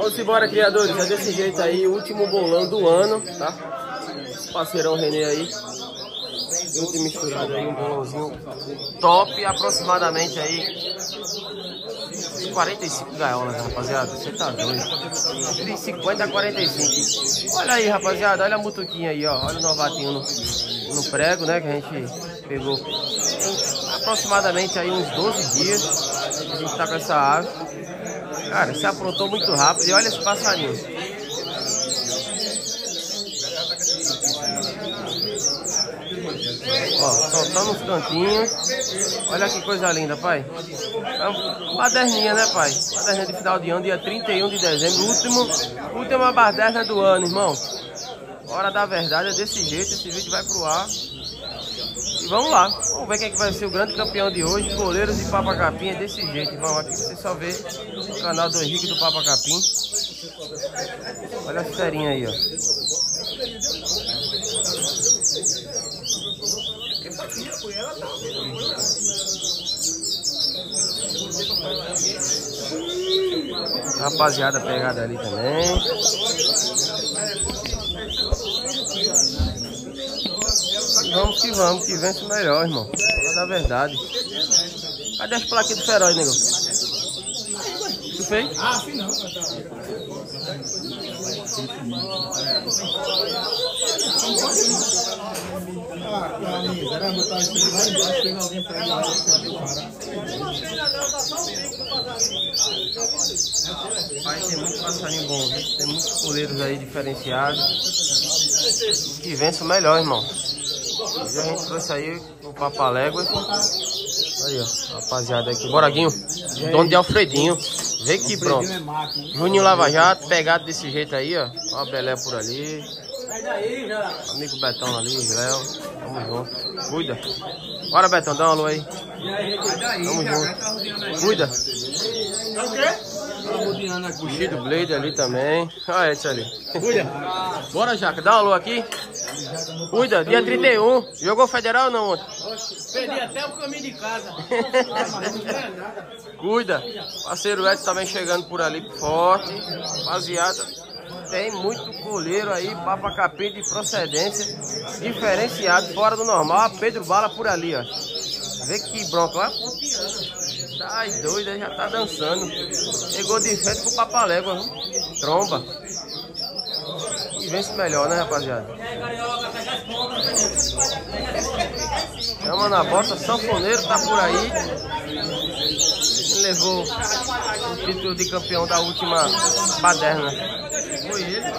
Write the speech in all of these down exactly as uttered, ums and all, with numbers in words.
Vamos embora, criadores. É desse jeito aí, último bolão do ano, tá? Parceirão Renê aí. Junto e misturado aí, um bolãozinho top, aproximadamente aí quarenta e cinco gaiolas, rapaziada. Você tá doido. De cinquenta a quarenta e cinco. Olha aí, rapaziada. Olha a mutuquinha aí, ó. Olha o novatinho no, no prego, né? Que a gente pegou em aproximadamente aí uns doze dias. A gente tá com essa ave. Cara, se aprontou muito rápido. E olha esse passarinho. Ó, soltando os cantinhos. Olha que coisa linda, pai. É uma baderninha, né, pai? Baderninha de final de ano, dia trinta e um de dezembro. Último, última baderna do ano, irmão. Hora da verdade é desse jeito. Esse vídeo vai pro ar. E vamos lá. Vamos ver quem é que vai ser o grande campeão de hoje. Goleiros de Papa Capim é desse jeito, irmão. Aqui você só vê o canal do Henrique do Papa Capim. Olha a ferinha aí, ó. Rapaziada pegada ali também. Vamos que vamos, que vence o melhor, irmão. É da verdade. Cadê as plaquinhas do feroz, nego? Tu fez? Ah, sim, não. Pai, tem muito passarinho bom, viu? Tem muitos coleiros aí diferenciados. Que vence o melhor, irmão. Hoje a gente trouxe aí o Papalégua. Aí, ó, rapaziada aqui. Boraguinho, dono de Alfredinho. Vê que pronto. Juninho Lava Jato, pegado desse jeito aí, ó. Ó a Belé por ali. Amigo Betão ali, Léo. Tamo junto. Cuida. Bora, Betão, dá uma alô aí. Tamo junto. Cuida. Buchido Blade ali também. Olha esse ali. Cuida. Bora, Jaca, dá uma alô aqui. Cuida, dia trinta e um. Jogou federal ou não ontem? Perdi até o caminho de casa. Cuida. Parceiro Edson também chegando por ali forte. Rapaziada, tem muito coleiro aí, Papa Capim de procedência diferenciado, fora do normal. A Pedro Bala por ali, ó. Vê que bronca, ó. Tá doido, já tá dançando. Chegou de frente pro Papalégua, viu? Tromba. E vence melhor, né, rapaziada? Chama na bota, Sanfoneiro tá por aí. Ele levou o título de campeão da última baderna. Foi ele.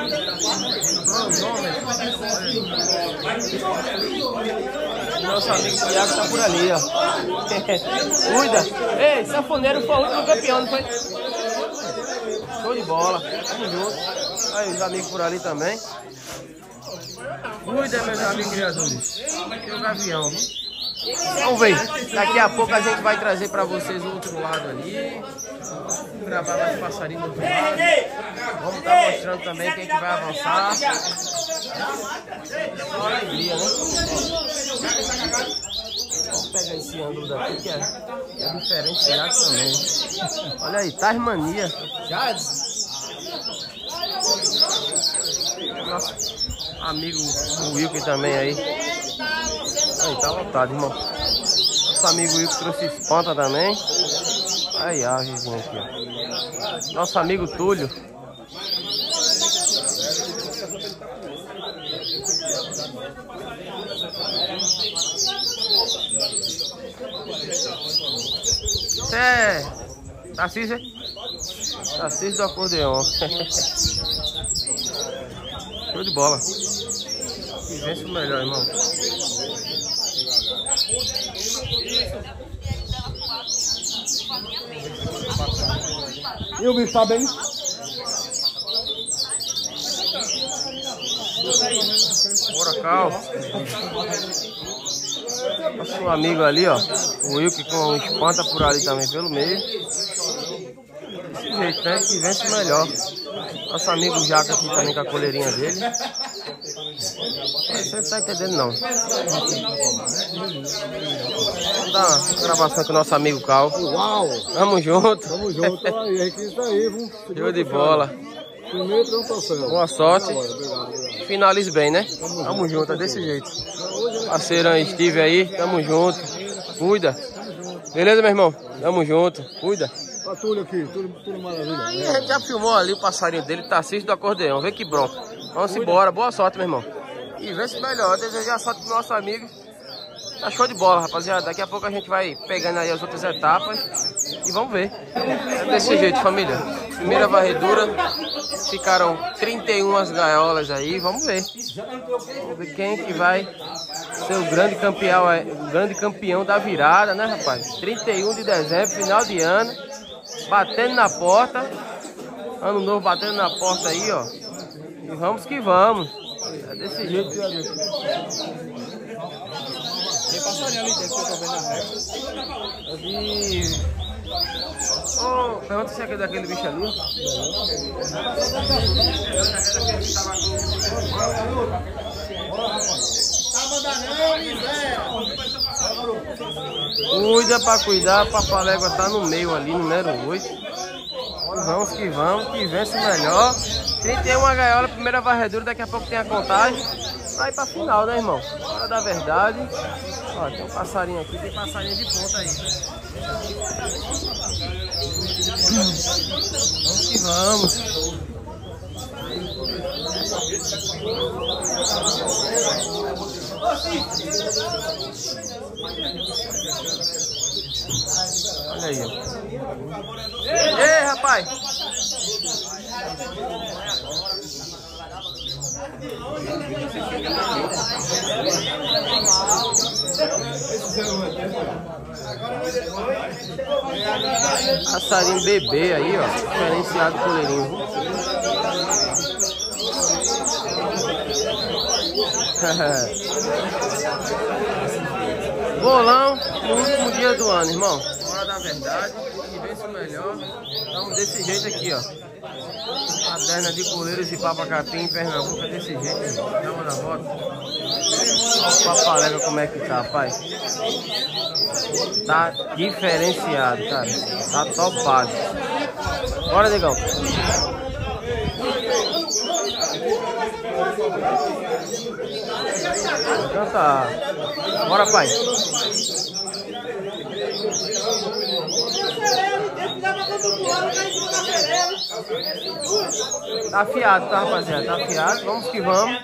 Nosso amigo Thiago tá por ali, ó. Cuida. Ei, Sanfoneiro foi o último campeão, não foi? Show de bola. Tamo junto. Aí os amigos por ali também. Cuida, meus amigos criadores. Aqui é o gavião, viu? Vamos ver. Daqui a pouco a gente vai trazer pra vocês o outro lado ali. Vamos gravar mais passarinho do outro lado. Vamos estar tá mostrando também quem que vai avançar. Só uma alegria, né? Vamos pegar esse ângulo daqui que é, é diferenciado também. Olha aí, Tasmania. Nosso amigo Wilke também aí. Aí, tá lotado, irmão. Nosso amigo Wilke trouxe espanta também. Aí, a avezinha aqui, ó. Nosso amigo Túlio. Você é Tarcísio, é? Tarcísio do acordeão. Show de bola. E vence o melhor, irmão. E o bicho tá bem? Bora, Cal. Nosso amigo ali, ó. O Wilke com espanta por ali também pelo meio. Desse jeito, né? Que vence o melhor. Nosso amigo Jaca aqui também com a coleirinha dele. Você não tá entendendo não. Vamos dar uma gravação com o nosso amigo Cal. Uau! Tamo junto. Tamo junto. Aí, é isso aí, vamos. Show de bola. Primeiro tem um troféu. Boa sorte. Obrigado, obrigado. Finalize bem, né? Tamo junto, é desse jeito. Parceirão Steve aí, tamo junto. Cuida. Beleza, meu irmão? Tamo junto. Cuida. Tá tudo aqui, tudo, tudo maravilha. Aí a gente já filmou ali o passarinho dele, Tarcísio do acordeão. Vê que bronca. Vamos embora. Boa sorte, meu irmão. E vê se melhor. Desejar sorte pro nosso amigo. Tá show de bola, rapaziada. Daqui a pouco a gente vai pegando aí as outras etapas e vamos ver. É desse jeito, família. Primeira varredura. Ficaram trinta e uma gaiolas aí. Vamos ver. Vamos ver quem que vai ser o grande campeão, o grande campeão da virada, né, rapaz? trinta e um de dezembro, final de ano. Batendo na porta. Ano novo batendo na porta aí, ó. E vamos que vamos. É desse jeito que eu Tem passarinho ali dentro que eu tô vendo na régua. Eu vi... Oh, pergunta se é aquele daquele bicho ali. Cuida pra cuidar, Papalégua tá no meio ali, número oito. Vamos que vamos, que vence melhor. trinta e uma gaiola, primeira varredura, daqui a pouco tem a contagem. Vai pra final, né, irmão? Hora da verdade. Ó, tem um passarinho aqui, tem passarinho de ponta aí. Vamos que vamos. Olha aí, ó. Ei, rapaz! Passarinho bebê aí, ó. Diferenciado coleirinho. Bolão no último dia do ano, irmão. Hora da verdade. E vê se o melhor. Estamos desse jeito aqui, ó. Caderna de coleiros e papacapim em Pernambuco é desse jeito, irmão. Dá uma na volta. Olha o Papalégua como é que tá, rapaz. Tá diferenciado, cara. Tá topado. Bora, negão. Então tá. Bora, pai. Tá afiado, tá, rapaziada? Tá afiado. Vamos que vamos.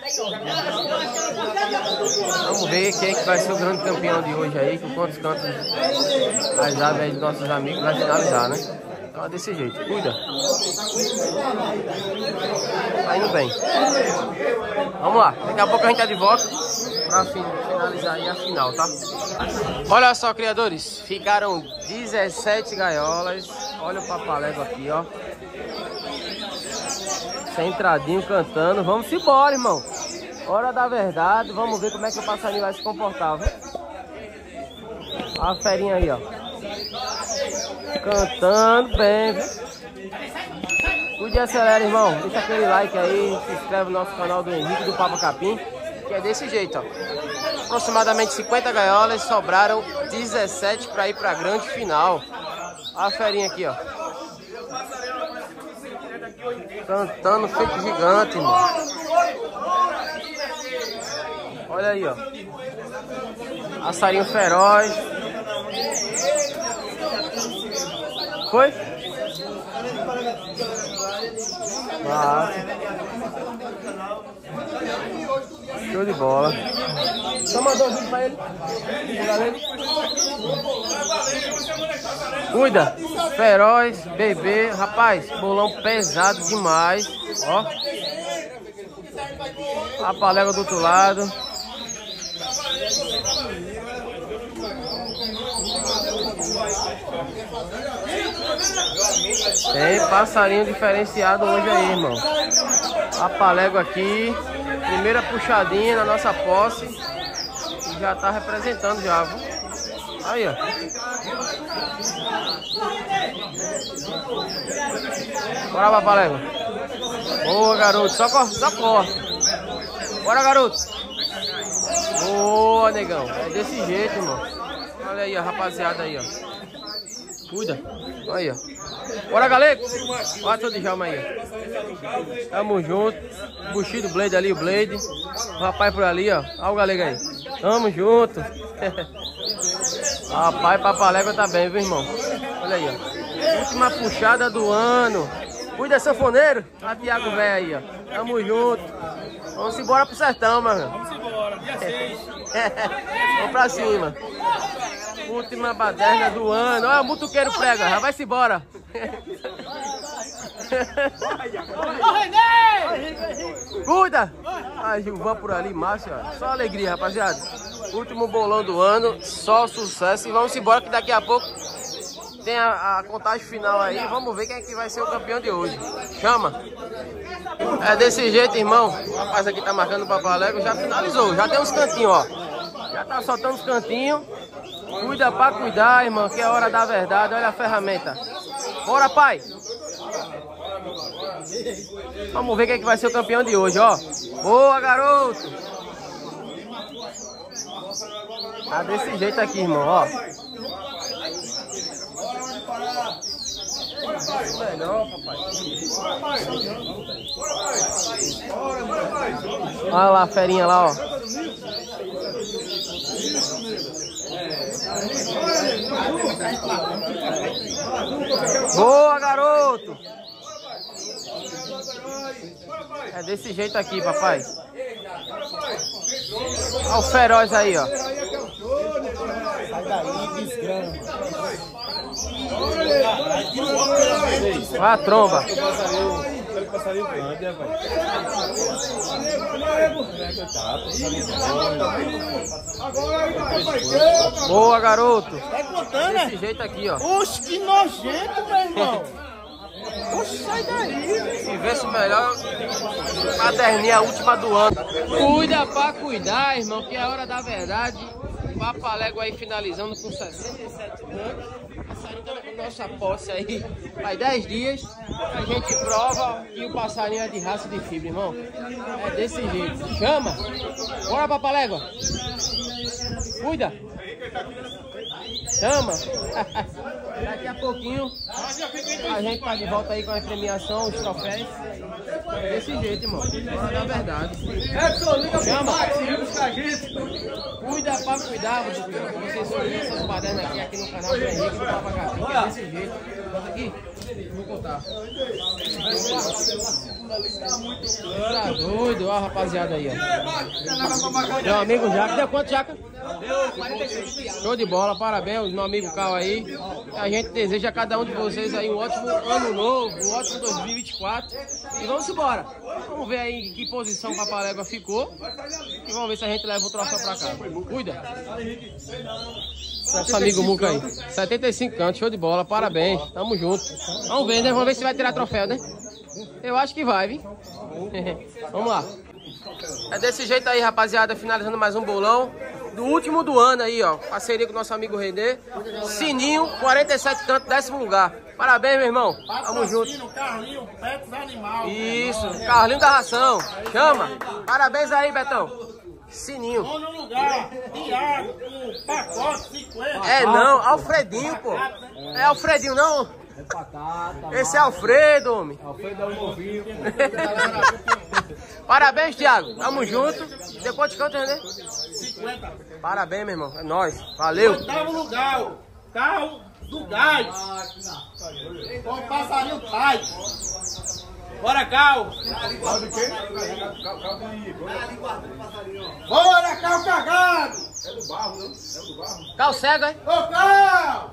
Vamos ver quem é que vai ser o grande campeão de hoje aí. Com quantos cantos as aves aí dos nossos amigos vai finalizar, né? Então é desse jeito. Cuida. Tá indo bem. Vamos lá. Daqui a pouco a gente tá de volta pra finalizar aí a final, tá? Olha só, criadores. Ficaram dezessete gaiolas. Olha o Papalégua aqui, ó. Centradinho cantando. Vamos embora, irmão. Hora da verdade. Vamos ver como é que o passarinho vai se comportar, viu? Olha a ferinha aí, ó. Cantando bem, viu? Cuide e acelera, irmão. Deixa aquele like aí. Se inscreve no nosso canal do Henrique do Papacapim. Que é desse jeito, ó. Aproximadamente cinquenta gaiolas. Sobraram dezessete para ir para a grande final. Olha a ferinha aqui, ó. Cantando feito gigante, irmão. Olha aí, ó. Passarinho feroz. Foi? Ah. Show de bola. Só mandou um vídeo pra ele. Cuida. Feroz, bebê. Rapaz, bolão pesado demais. Ó. A Papalégua do outro lado. Tem passarinho diferenciado hoje aí, irmão. Papalégua aqui. Primeira puxadinha na nossa posse. E já tá representando já, viu? Aí, ó. Bora, Papalégua. Boa, garoto. Só corta, só corta. Bora, garoto. Boa, negão. É desse jeito, irmão. Olha aí, a rapaziada aí, ó. Cuida. Aí, ó. Bora, galera. Olha todo Djalma aí. Tamo junto. Buchinho do Blade ali, o Blade. O rapaz por ali, ó. Olha o galega aí. Tamo junto. Rapaz, Papalégua tá bem, viu, irmão? Olha aí, ó. Última puxada do ano. Cuida, sanfoneiro. A Thiago velho aí, ó. Tamo junto. Vamos embora pro sertão, mano. Vamos embora, dia seis. Vamos pra cima. Última baderna do ano. Olha o mutuqueiro prega. Já vai-se embora. Cuida! A Gilvan por ali, Márcio. Só alegria, rapaziada. Último bolão do ano. Só sucesso. E vamos embora que daqui a pouco tem a, a contagem final aí. Vamos ver quem é que vai ser o campeão de hoje. Chama! É desse jeito, irmão. O rapaz aqui tá marcando o Papalégua. Já finalizou. Já tem uns cantinhos, ó. Já tá soltando os cantinhos. Cuida pra cuidar, irmão, que é a hora da verdade. Olha a ferramenta. Bora, pai! Vamos ver quem é que vai ser o campeão de hoje, ó. Boa, garoto! Tá desse jeito aqui, irmão, ó. Melhor, papai. Olha lá a ferinha lá, ó. Boa, garoto! É desse jeito aqui, papai. Olha o feroz aí, ó. Sai daí, desgrama. Olha a tromba. Boa, garoto. Tá contando, né? Desse jeito aqui, ó. Oxe, que nojento, meu irmão. Oxe, sai daí. E vê se melhor. Caderninha última do ano. Cuida pra cuidar, irmão, que é a hora da verdade. O Papalégua aí finalizando com sessenta e sete anos. Saindo da nossa posse aí faz dez dias. A gente prova que o passarinho é de raça de fibra, irmão. É desse jeito. Chama! Bora, Papalégua! Cuida! Chama! Daqui a pouquinho a gente tá de volta aí com a premiação, os troféus. É desse jeito, irmão. Bora da verdade. Chama! Cuida pra cuidar, vocês são essas badernas aqui, aqui no canal do Henrique do Papagatinho. É desse jeito. Bota aqui. Vou contar. Tá doido, ó, rapaziada aí, ó. Meu amigo Jaca, deu quanto, Jaca? Deu quarenta e seis. Show de bola, parabéns, meu amigo Cal aí. A gente deseja a cada um de vocês aí um ótimo ano novo, um ótimo dois mil e vinte e quatro. E vamos embora. Vamos ver aí em que posição o Papalégua ficou. E vamos ver se a gente leva o troféu pra cá. Cuida. Nosso amigo Muca aí. setenta e cinco cantos, show de bola, parabéns. Tamo junto. Vamos ver, né? Vamos ver se vai tirar troféu, né? Eu acho que vai, viu? Vamos lá. É desse jeito aí, rapaziada. Finalizando mais um bolão. Do último do ano aí, ó. Parceria com o nosso amigo Renê. Sininho, quarenta e sete cantos, décimo lugar. Parabéns, meu irmão. Tamo junto. Carlinho, Betos Animal. Isso, Carlinho da Ração. Chama. Parabéns aí, Betão. Sininho. Nono lugar, Thiago, com pacote cinquenta. É não, Alfredinho, pô. É Alfredinho, não? Esse é Alfredo, homem. Alfredo é o novinho. Parabéns, Thiago. Tamo junto. Deu quantos cantos, né? cinquenta. Parabéns, meu irmão. É nóis. Valeu. Oitavo lugar, o carro do gás. Com o passarinho Pai. Bora, Cal. Caldo de quê? Bora, Cal cagado. É do barro, não? É do barro. Cal cego, hein? Ô, Cal.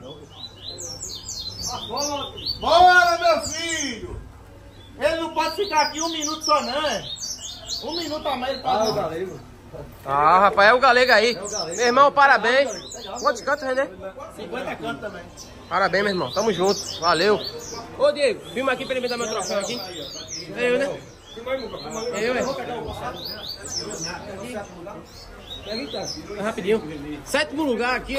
Bora, meu filho. Ele não pode ficar aqui um minuto só, não. é? Um minuto a mais ele Ah, o pode. galego. Ah, rapaz, é o galega aí. o galego. Meu irmão, parabéns. Quantos cantos, Renê? cinquenta cantos também. Parabéns, meu irmão. Tamo junto. Valeu. Ô, Diego, filma aqui pra ele me dar meu troféu aqui. É eu, né? É eu, é. Rapidinho. Sétimo lugar aqui.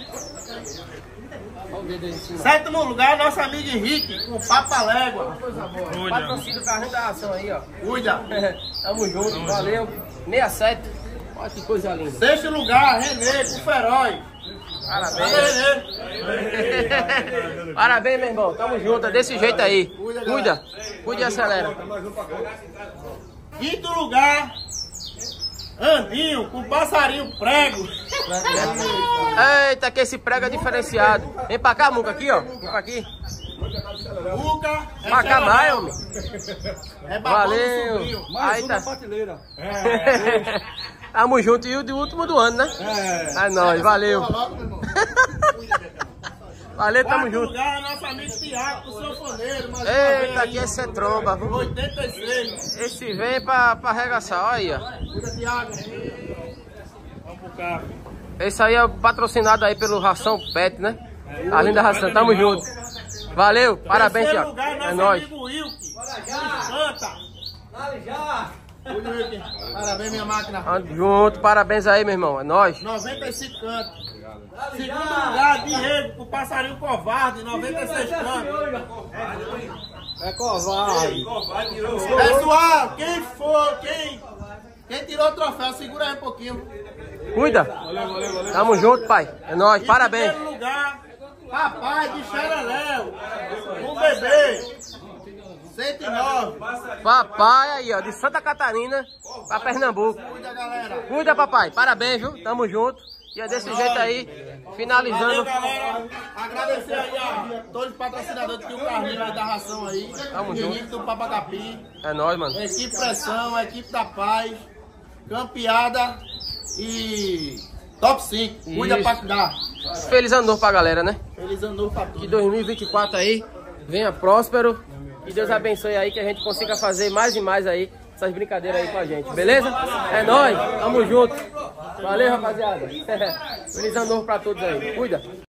Sétimo lugar, nosso amigo Henrique, com Papalégua. Patrocínio do carrinho da ração aí, ó. Cuida. Tamo junto, valeu. sessenta e sete. Olha que coisa linda. Sexto lugar, Renê, com Feroz. Parabéns. Renê. Parabéns, meu irmão. Tamo junto, é desse jeito aí. Cuida, cuida e acelera. Quinto lugar, Andinho, com Passarinho Prego. Eita, que esse prego é diferenciado. Vem pra cá, Muca, aqui, ó. Vem pra aqui. Muca. Pra cá mais, homem. É babão do Valeu. sobrinho. Aí tá. Prateleira. Tamo junto e o de último do ano, né? É. É nóis, valeu. Valeu, tamo Quarto junto. lugar, nosso amigo Tiago, com sanfoneiro. mais uma Eita, vez aqui aí. esse é tromba. viu? oitenta e seis. Esse vem pra, pra arregaçar, olha aí, ó. Cuida, Tiago. Vamos pro carro. Esse aí é patrocinado aí pelo Ração Pet, né? A linda ração, tamo junto. Valeu, parabéns, Terceiro Thiago. lugar, É nosso nóis. amigo Wilke. Canta. Cuida, Wilke. Parabéns, minha máquina. Tamo junto, parabéns aí, meu irmão. É nóis. noventa e cinco cantos. Segundo lugar, Diego, com Passarinho Covarde, noventa e seis cantos. É covarde. Pessoal, quem for, quem, quem tirou o troféu, segura aí um pouquinho. Cuida. Tamo junto, pai. É nóis, Em parabéns. primeiro lugar, Papai de Xereléu, um bebê, cento e nove. Papai aí, ó, de Santa Catarina pra Pernambuco. Cuida, galera. Cuida, papai. Parabéns, viu? Tamo junto. E é desse jeito aí, Valeu, finalizando. galera. Agradecer aí a todos os patrocinadores que tem o carrinho aí da ração aí. Tamo o junto. Henrique do Papacapim, É nóis, mano. a equipe Pressão, a equipe da Paz, Campeada e Top cinco. Cuida Isso. pra dar. Feliz ano novo pra galera, né? Feliz ano novo pra Que todos. dois mil e vinte e quatro aí venha próspero. Que Deus abençoe aí, que a gente consiga fazer mais e mais aí essas brincadeiras aí com a gente, beleza? É nóis, tamo junto. Valeu, rapaziada. Feliz ano novo pra todos aí. Cuida.